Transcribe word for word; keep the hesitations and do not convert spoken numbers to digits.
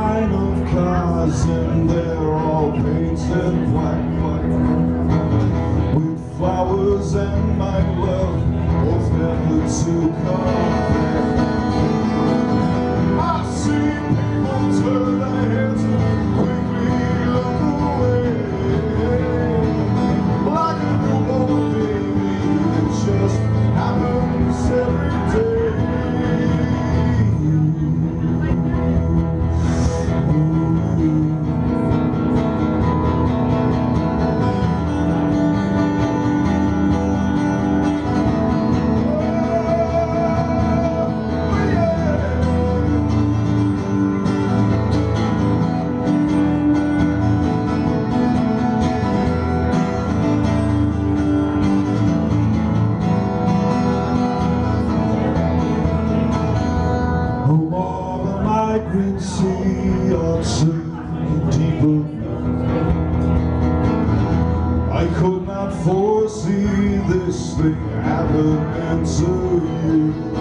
line of cars and they're all painted black, with flowers and my love both never to come back. I've seen people turn their heads and quickly look away, like a newborn baby. It just happens every day. Green sea or sinking deeper, I could not foresee this thing happening to you.